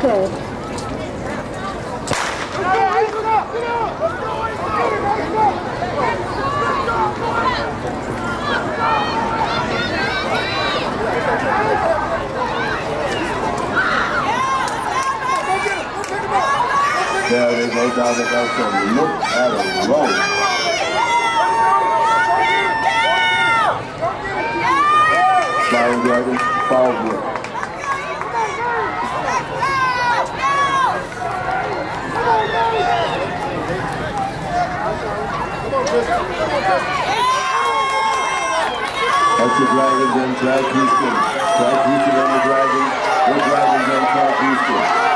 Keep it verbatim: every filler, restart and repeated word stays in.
Okay. There they go down the left side. Look at him run. Flying Dragon, foul blue. That's the Dragons and Clark Houston. Clark Houston and the Dragons. The Dragons and Clark Houston.